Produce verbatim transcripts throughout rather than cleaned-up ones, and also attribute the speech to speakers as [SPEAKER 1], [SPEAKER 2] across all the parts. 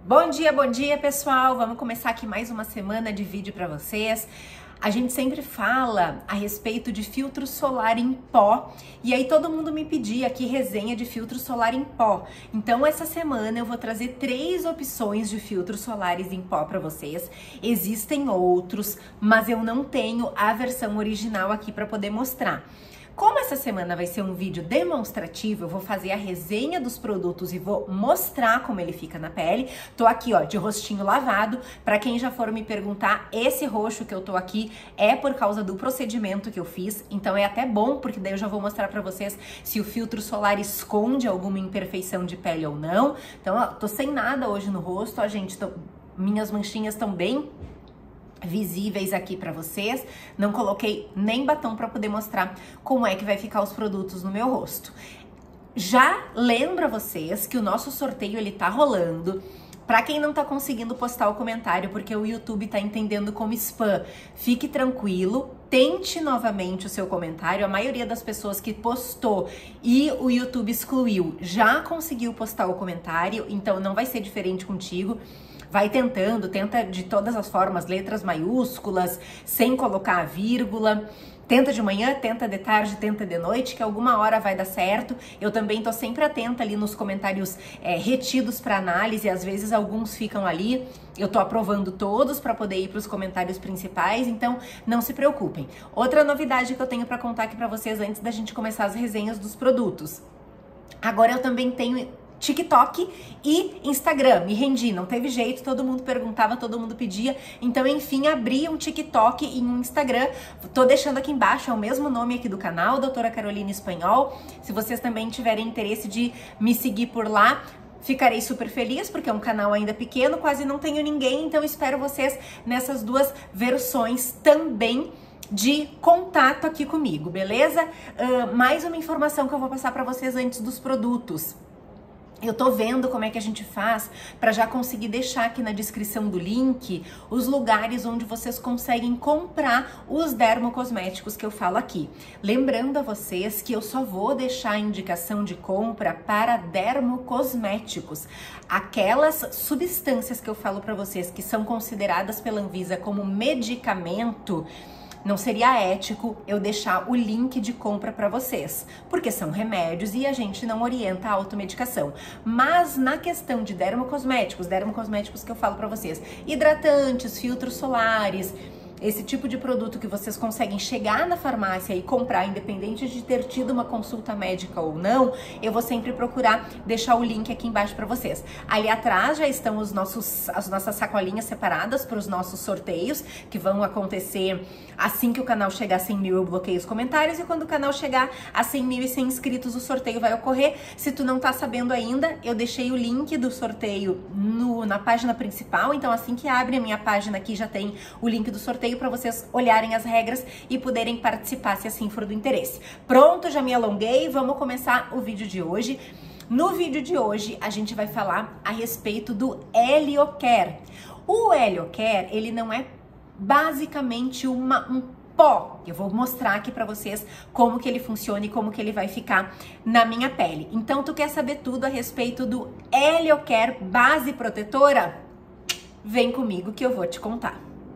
[SPEAKER 1] Bom dia, bom dia pessoal! Vamos começar aqui mais uma semana de vídeo para vocês. A gente sempre fala a respeito de filtro solar em pó e aí todo mundo me pedia aqui resenha de filtro solar em pó. Então essa semana eu vou trazer três opções de filtros solares em pó para vocês. Existem outros, mas eu não tenho a versão original aqui para poder mostrar. Como essa semana vai ser um vídeo demonstrativo, eu vou fazer a resenha dos produtos e vou mostrar como ele fica na pele. Tô aqui, ó, de rostinho lavado. Pra quem já for me perguntar, esse roxo que eu tô aqui é por causa do procedimento que eu fiz. Então é até bom, porque daí eu já vou mostrar pra vocês se o filtro solar esconde alguma imperfeição de pele ou não. Então, ó, tô sem nada hoje no rosto, ó, gente, tô... minhas manchinhas estão bem visíveis aqui para vocês. Não coloquei nem batom para poder mostrar como é que vai ficar os produtos no meu rosto. Já lembro a vocês que o nosso sorteio ele tá rolando. Para quem não tá conseguindo postar o comentário porque o YouTube tá entendendo como spam, fique tranquilo, tente novamente o seu comentário. A maioria das pessoas que postou e o YouTube excluiu já conseguiu postar o comentário, então não vai ser diferente contigo. Vai tentando, tenta de todas as formas, letras maiúsculas, sem colocar a vírgula. Tenta de manhã, tenta de tarde, tenta de noite, que alguma hora vai dar certo. Eu também tô sempre atenta ali nos comentários é, retidos para análise, às vezes alguns ficam ali. Eu tô aprovando todos para poder ir para os comentários principais, então não se preocupem. Outra novidade que eu tenho para contar aqui para vocês antes da gente começar as resenhas dos produtos. Agora eu também tenho TikTok e Instagram. Me rendi, não teve jeito, todo mundo perguntava, todo mundo pedia. Então, enfim, abri um TikTok e um Instagram. Tô deixando aqui embaixo, é o mesmo nome aqui do canal, Doutora Carolina Espanhol. Se vocês também tiverem interesse de me seguir por lá, ficarei super feliz, porque é um canal ainda pequeno, quase não tenho ninguém, então espero vocês nessas duas versões também de contato aqui comigo, beleza? Uh, mais uma informação que eu vou passar para vocês antes dos produtos. Eu tô vendo como é que a gente faz para já conseguir deixar aqui na descrição do link os lugares onde vocês conseguem comprar os dermocosméticos que eu falo aqui. Lembrando a vocês que eu só vou deixar a indicação de compra para dermocosméticos. Aquelas substâncias que eu falo para vocês que são consideradas pela Anvisa como medicamento, não seria ético eu deixar o link de compra para vocês, porque são remédios e a gente não orienta a automedicação. Mas na questão de dermocosméticos, dermocosméticos que eu falo para vocês, hidratantes, filtros solares, esse tipo de produto que vocês conseguem chegar na farmácia e comprar, independente de ter tido uma consulta médica ou não, eu vou sempre procurar deixar o link aqui embaixo para vocês. Ali atrás já estão os nossos, as nossas sacolinhas separadas para os nossos sorteios, que vão acontecer assim que o canal chegar a cem mil, eu bloqueio os comentários, e quando o canal chegar a cem mil e cem inscritos, o sorteio vai ocorrer. Se tu não tá sabendo ainda, eu deixei o link do sorteio no, na página principal, então assim que abre a minha página aqui já tem o link do sorteio para vocês olharem as regras e poderem participar se assim for do interesse. Pronto, já me alonguei, vamos começar o vídeo de hoje. No vídeo de hoje a gente vai falar a respeito do Heliocare. O Heliocare, ele não é basicamente uma, um pó. Eu vou mostrar aqui pra vocês como que ele funciona e como que ele vai ficar na minha pele. Então, tu quer saber tudo a respeito do Heliocare Base Protetora? Vem comigo que eu vou te contar.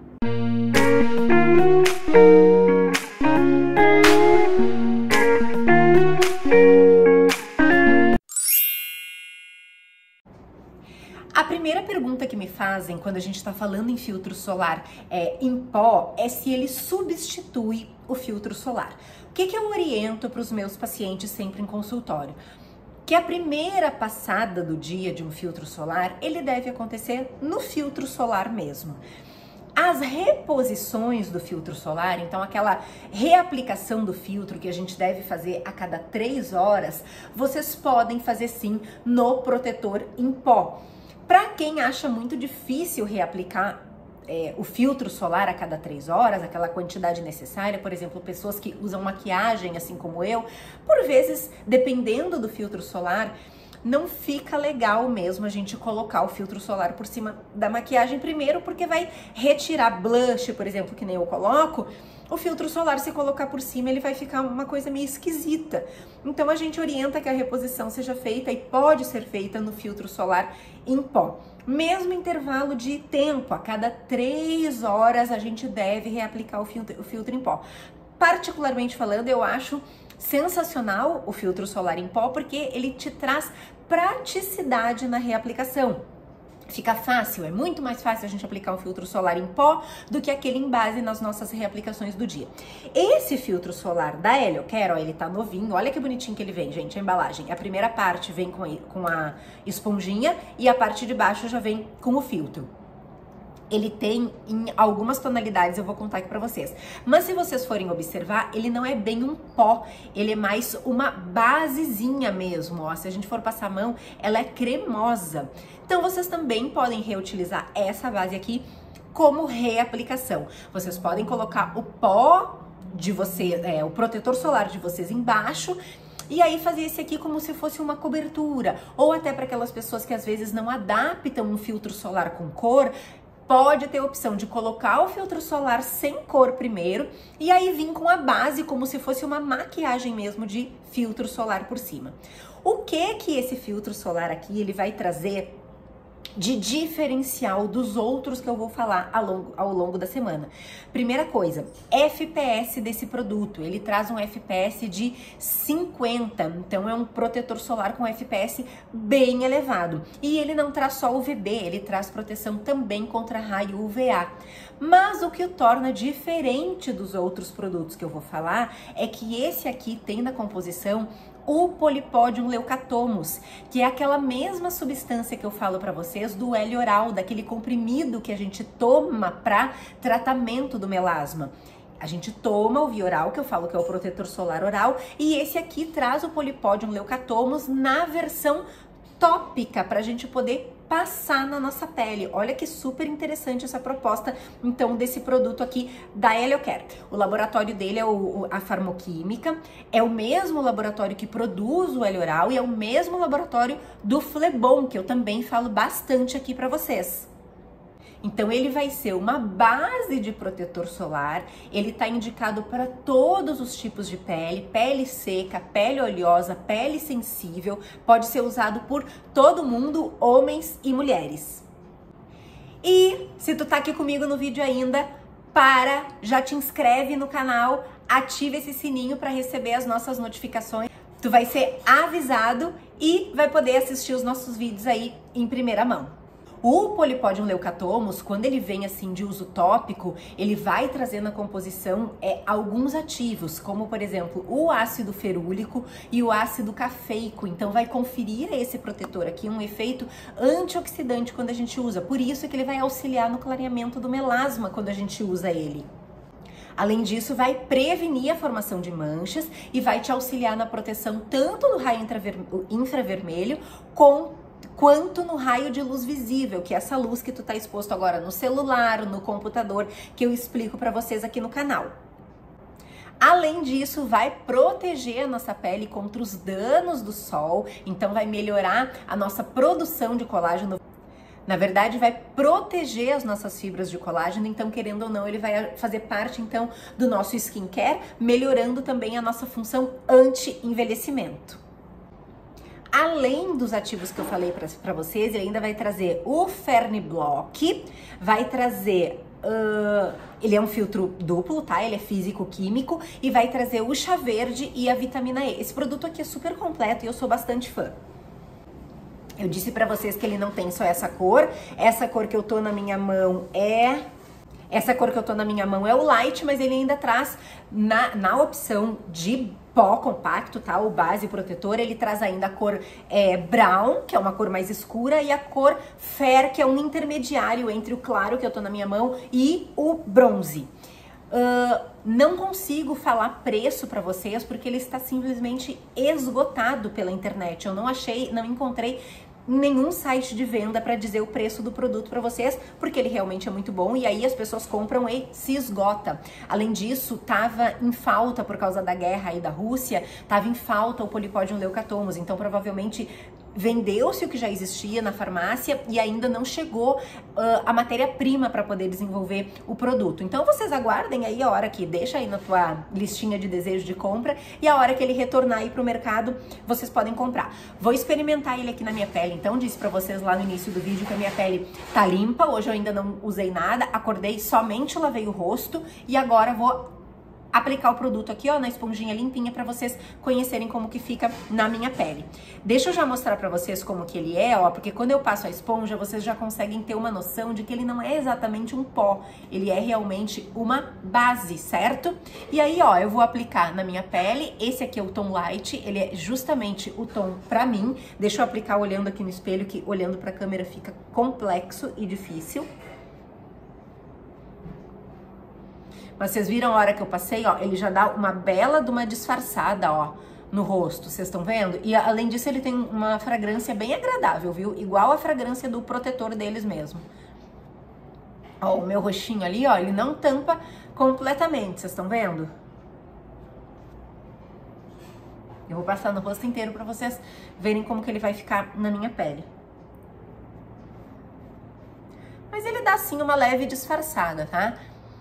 [SPEAKER 1] A primeira pergunta que me fazem quando a gente está falando em filtro solar é, em pó é se ele substitui o filtro solar. O que, que eu oriento para os meus pacientes sempre em consultório? Que a primeira passada do dia de um filtro solar, ele deve acontecer no filtro solar mesmo. As reposições do filtro solar, então aquela reaplicação do filtro que a gente deve fazer a cada três horas, vocês podem fazer sim no protetor em pó. Para quem acha muito difícil reaplicar é, o filtro solar a cada três horas, aquela quantidade necessária, por exemplo, pessoas que usam maquiagem assim como eu, por vezes, dependendo do filtro solar, não fica legal mesmo a gente colocar o filtro solar por cima da maquiagem primeiro, porque vai retirar blush, por exemplo, que nem eu coloco, o filtro solar, se colocar por cima, ele vai ficar uma coisa meio esquisita. Então, a gente orienta que a reposição seja feita e pode ser feita no filtro solar em pó. Mesmo intervalo de tempo, a cada três horas a gente deve reaplicar o filtro, o filtro em pó. Particularmente falando, eu acho sensacional o filtro solar em pó, porque ele te traz praticidade na reaplicação. Fica fácil, é muito mais fácil a gente aplicar um filtro solar em pó do que aquele em base nas nossas reaplicações do dia. Esse filtro solar da Heliocare, ó, ele tá novinho, olha que bonitinho que ele vem, gente, a embalagem. A primeira parte vem com a, com a esponjinha e a parte de baixo já vem com o filtro. Ele tem em algumas tonalidades, eu vou contar aqui pra vocês. Mas se vocês forem observar, ele não é bem um pó, ele é mais uma basezinha mesmo, ó. Se a gente for passar a mão, ela é cremosa. Então vocês também podem reutilizar essa base aqui como reaplicação. Vocês podem colocar o pó de você, é, o protetor solar de vocês embaixo, e aí fazer esse aqui como se fosse uma cobertura. Ou até para aquelas pessoas que às vezes não adaptam um filtro solar com cor, pode ter a opção de colocar o filtro solar sem cor primeiro e aí vir com a base como se fosse uma maquiagem mesmo de filtro solar por cima. O que que esse filtro solar aqui ele vai trazer de diferencial dos outros que eu vou falar ao longo, ao longo da semana? Primeira coisa, F P S desse produto, ele traz um F P S de cinquenta, então é um protetor solar com F P S bem elevado. E ele não traz só U V B, ele traz proteção também contra raio U V A. Mas o que o torna diferente dos outros produtos que eu vou falar é que esse aqui tem na composição o Polypodium leucatomus, que é aquela mesma substância que eu falo para vocês do Helioral, daquele comprimido que a gente toma para tratamento do melasma. A gente toma o Vioral, que eu falo que é o protetor solar oral, e esse aqui traz o Polypodium leucatomus na versão tópica para a gente poder passar na nossa pele. Olha que super interessante essa proposta, então, desse produto aqui da Heliocare. O laboratório dele é o, a Farmoquímica, é o mesmo laboratório que produz o Helioral e é o mesmo laboratório do Flebon, que eu também falo bastante aqui para vocês. Então, ele vai ser uma base de protetor solar, ele está indicado para todos os tipos de pele, pele seca, pele oleosa, pele sensível, pode ser usado por todo mundo, homens e mulheres. E se tu tá aqui comigo no vídeo ainda, para, já te inscreve no canal, ativa esse sininho para receber as nossas notificações. Tu vai ser avisado e vai poder assistir os nossos vídeos aí em primeira mão. O Polypodium leucatomus, quando ele vem assim de uso tópico, ele vai trazer na composição é, alguns ativos, como por exemplo o ácido ferúlico e o ácido cafeico. Então vai conferir a esse protetor aqui um efeito antioxidante quando a gente usa. Por isso que ele vai auxiliar no clareamento do melasma quando a gente usa ele. Além disso, vai prevenir a formação de manchas e vai te auxiliar na proteção tanto do raio infravermelho com quanto no raio de luz visível, que é essa luz que tu tá exposto agora no celular, no computador, que eu explico para vocês aqui no canal. Além disso, vai proteger a nossa pele contra os danos do sol, então vai melhorar a nossa produção de colágeno. Na verdade, vai proteger as nossas fibras de colágeno, então, querendo ou não, ele vai fazer parte, então, do nosso skincare, melhorando também a nossa função anti-envelhecimento. Além dos ativos que eu falei para vocês, ele ainda vai trazer o Ferniblock, vai trazer, uh, ele é um filtro duplo, tá? Ele é físico-químico e vai trazer o chá verde e a vitamina E. Esse produto aqui é super completo e eu sou bastante fã. Eu disse para vocês que ele não tem só essa cor, essa cor que eu tô na minha mão é... Essa cor que eu tô na minha mão é o light, mas ele ainda traz na, na opção de pó compacto, tá? O base protetor, ele traz ainda a cor é, brown, que é uma cor mais escura, e a cor fair, que é um intermediário entre o claro que eu tô na minha mão e o bronze. Uh, não consigo falar preço para vocês porque ele está simplesmente esgotado pela internet. Eu não achei, não encontrei nenhum site de venda para dizer o preço do produto para vocês, porque ele realmente é muito bom e aí as pessoas compram e se esgota. Além disso, tava em falta por causa da guerra aí da Rússia, tava em falta o Polypodium leucatomus, então provavelmente vendeu-se o que já existia na farmácia e ainda não chegou uh, a matéria-prima para poder desenvolver o produto. Então vocês aguardem aí a hora que deixa aí na tua listinha de desejo de compra e a hora que ele retornar aí pro mercado, vocês podem comprar. Vou experimentar ele aqui na minha pele. Então disse para vocês lá no início do vídeo que a minha pele tá limpa. Hoje eu ainda não usei nada, acordei, somente lavei o rosto e agora vou aplicar o produto aqui, ó, na esponjinha limpinha para vocês conhecerem como que fica na minha pele. Deixa eu já mostrar para vocês como que ele é, ó, porque quando eu passo a esponja, vocês já conseguem ter uma noção de que ele não é exatamente um pó, ele é realmente uma base, certo? E aí, ó, eu vou aplicar na minha pele, esse aqui é o tom light, ele é justamente o tom pra mim. Deixa eu aplicar olhando aqui no espelho, que olhando pra câmera fica complexo e difícil. Mas vocês viram a hora que eu passei, ó, ele já dá uma bela de uma disfarçada, ó, no rosto, vocês estão vendo? E além disso ele tem uma fragrância bem agradável, viu? Igual a fragrância do protetor deles mesmo. Ó, o meu rostinho ali, ó, ele não tampa completamente, vocês estão vendo? Eu vou passar no rosto inteiro pra vocês verem como que ele vai ficar na minha pele. Mas ele dá, sim, uma leve disfarçada, tá?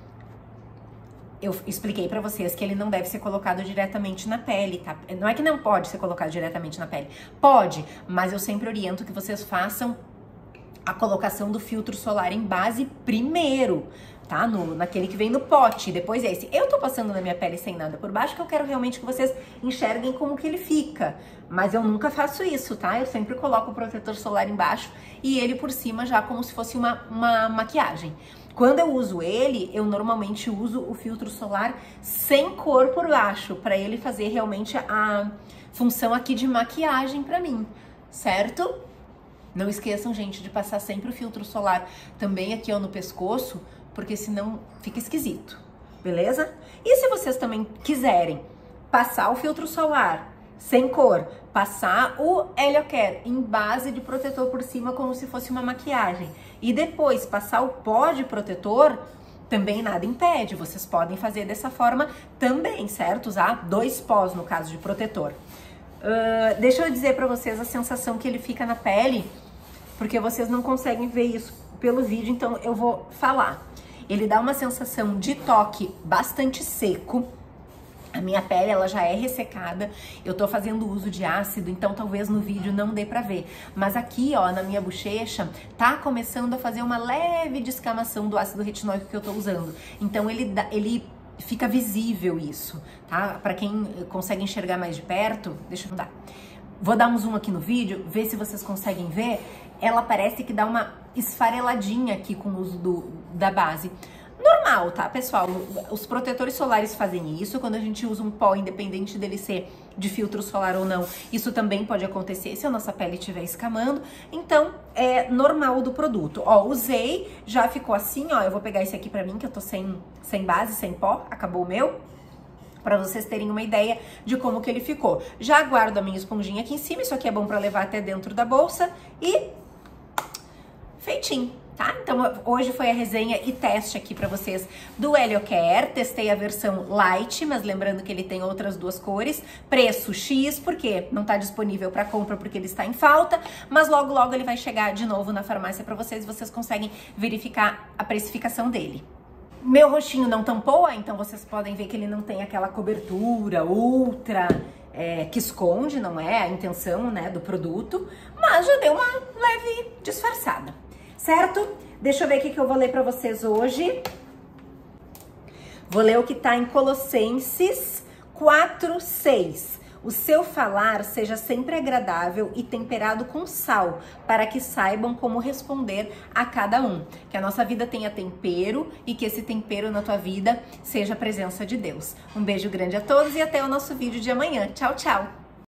[SPEAKER 1] Eu expliquei pra vocês que ele não deve ser colocado diretamente na pele, tá? Não é que não pode ser colocado diretamente na pele. Pode, mas eu sempre oriento que vocês façam a colocação do filtro solar em base primeiro, tá? No, naquele que vem no pote, depois esse. Eu tô passando na minha pele sem nada por baixo, que eu quero realmente que vocês enxerguem como que ele fica. Mas eu nunca faço isso, tá? Eu sempre coloco o protetor solar embaixo e ele por cima já como se fosse uma, uma maquiagem. Quando eu uso ele, eu normalmente uso o filtro solar sem cor por baixo, para ele fazer realmente a função aqui de maquiagem pra mim, certo? Não esqueçam, gente, de passar sempre o filtro solar também aqui, ó, no pescoço, porque senão fica esquisito, beleza? E se vocês também quiserem passar o filtro solar sem cor, passar o Heliocare em base de protetor por cima como se fosse uma maquiagem e depois passar o pó de protetor, também nada impede, vocês podem fazer dessa forma também, certo? Usar dois pós no caso de protetor. Uh, deixa eu dizer pra vocês a sensação que ele fica na pele, porque vocês não conseguem ver isso pelo vídeo, então eu vou falar. Ele dá uma sensação de toque bastante seco. A minha pele, ela já é ressecada, eu tô fazendo uso de ácido, então talvez no vídeo não dê pra ver. Mas aqui, ó, na minha bochecha, tá começando a fazer uma leve descamação do ácido retinóico que eu tô usando. Então ele, dá, ele fica visível isso, tá? Pra quem consegue enxergar mais de perto, deixa eu mudar. Vou dar um zoom aqui no vídeo, ver se vocês conseguem ver. Ela parece que dá uma esfareladinha aqui com o uso do, da base. Normal, tá, pessoal? Os protetores solares fazem isso. Quando a gente usa um pó, independente dele ser de filtro solar ou não, isso também pode acontecer se a nossa pele estiver escamando. Então, é normal do produto. Ó, usei, já ficou assim, ó. Eu vou pegar esse aqui pra mim, que eu tô sem, sem base, sem pó. Acabou o meu. Pra vocês terem uma ideia de como que ele ficou. Já guardo a minha esponjinha aqui em cima. Isso aqui é bom pra levar até dentro da bolsa. E feitinho. Tá? Então hoje foi a resenha e teste aqui pra vocês do Heliocare. Testei a versão light, mas lembrando que ele tem outras duas cores. Preço X, porque não tá disponível pra compra porque ele está em falta, mas logo logo ele vai chegar de novo na farmácia pra vocês e vocês conseguem verificar a precificação dele. Meu rostinho não tampou, então vocês podem ver que ele não tem aquela cobertura ultra é, que esconde, não é a intenção, né, do produto, mas já deu uma leve disfarçada. Certo? Deixa eu ver o que eu vou ler pra vocês hoje. Vou ler o que tá em Colossenses quatro, seis. O seu falar seja sempre agradável e temperado com sal, para que saibam como responder a cada um. Que a nossa vida tenha tempero e que esse tempero na tua vida seja a presença de Deus. Um beijo grande a todos e até o nosso vídeo de amanhã. Tchau, tchau!